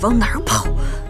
往哪儿跑？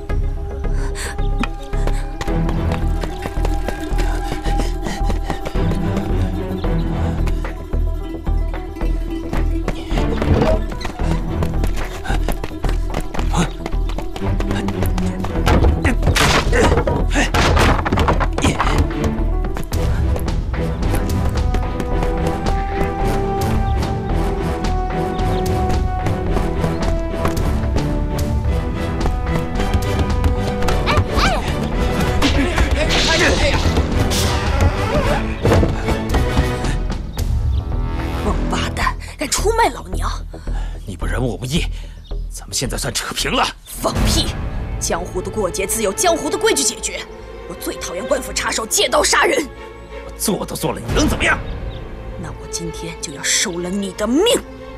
现在算扯平了。 放屁！江湖的过节自有江湖的规矩解决。我最讨厌官府插手借刀杀人。 我做都做了，你能怎么样？ 那我今天就要收了你的命！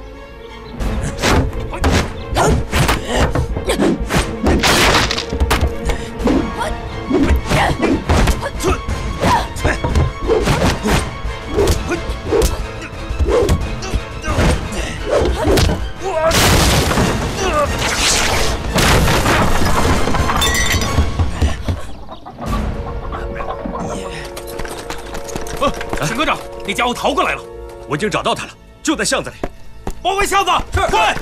沈科长，那家伙逃过来了， 我已经找到他了，就在巷子里。 包围巷子，是，快！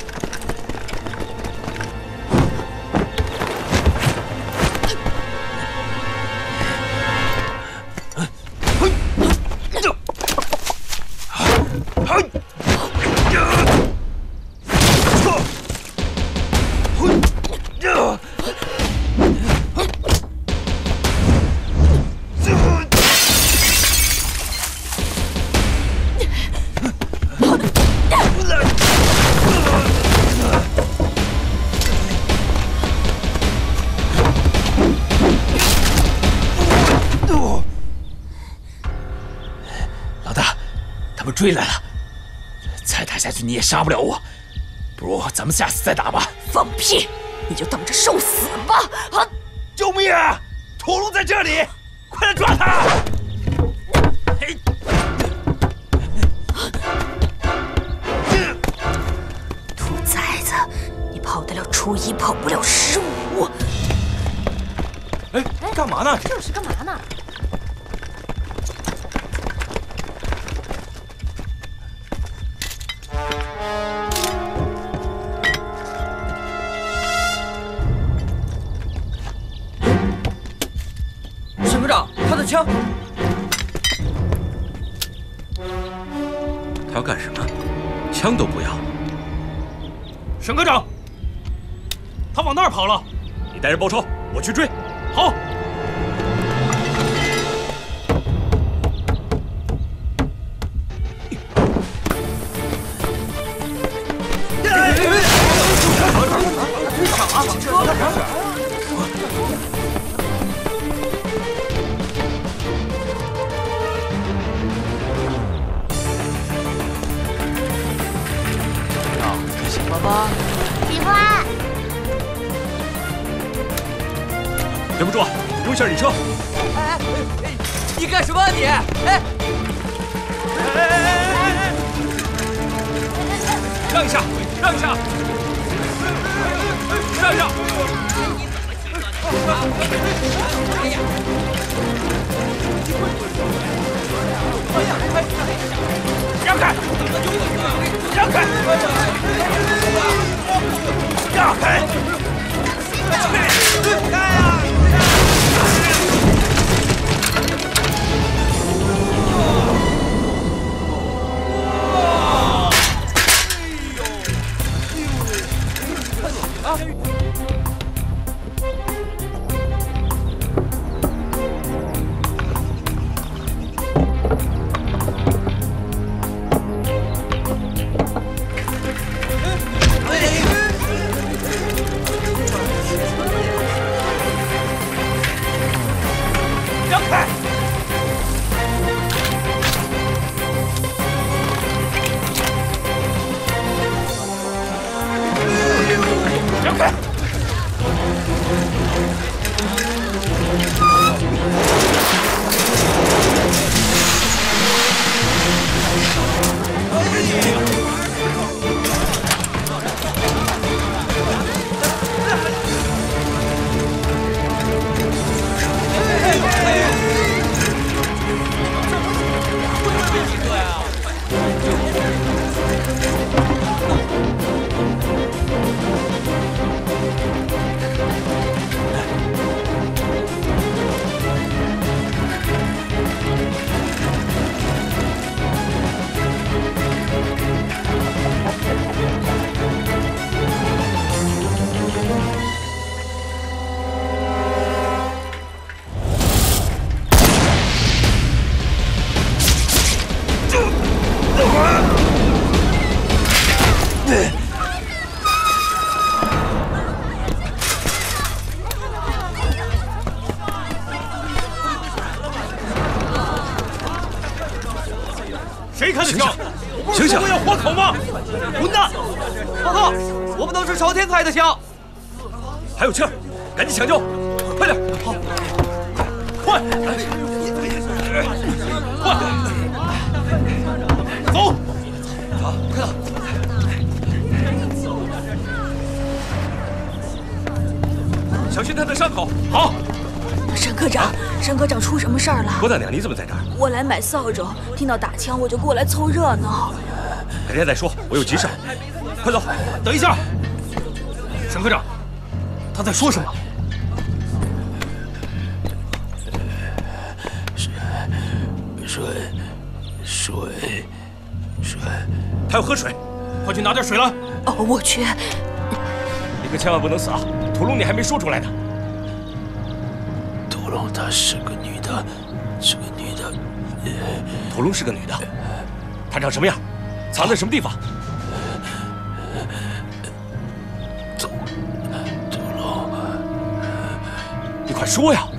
追来了，再打下去你也杀不了我，不如咱们下次再打吧。 放屁！你就等着受死吧！啊！ 救命啊！屠龙在这里，快来抓他！ 兔崽子，你跑得了初一，跑不了15。 哎，干嘛呢？ 就是干嘛呢？ 他的枪， 他要干什么？枪都不要。 沈科长，他往那儿跑了。 你带人包抄，我去追。 好。 喜欢。 忍不住，用一下你车。 哎，你干什么啊你？哎， 让一下，让一下，让一下。让开！让开！让开！开啊！ 谁开的枪？ 我不是说过要活口吗？混蛋！ 报告，我们都是朝天开的枪。 还有气儿，赶紧抢救，快点！好，快！走！好，快走！小心他的伤口。好。 沈科长，沈科长出什么事儿了？ 郭大娘，你怎么在这儿？ 我来买扫帚，听到打枪我就过来凑热闹。 改天再说，我有急事。快走！ 等一下，沈科长，他在说什么？ 水， 他要喝水， 快去拿点水来。 哦，我去。 你可千万不能死啊！屠龙你还没说出来呢。 屠龙她是个女的。 屠龙是个女的，她长什么样？藏在什么地方？ 屠龙， 你快说呀！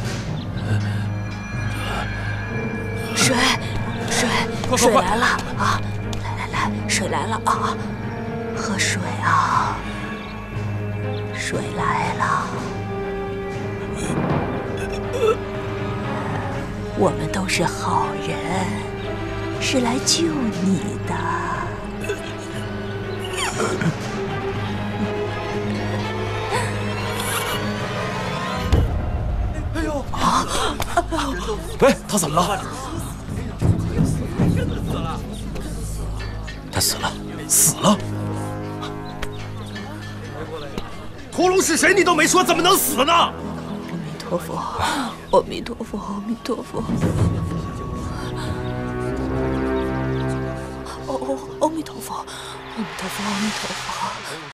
水来了啊！来，水来了啊！喝水啊！水来了。我们都是好人，是来救你的。 哎呦！ 喂，他怎么了？他死了。 死了？屠龙是谁？你都没说，怎么能死呢？ 阿弥陀佛，阿弥陀佛，阿弥陀佛。阿弥陀佛，阿弥陀佛，阿弥陀佛。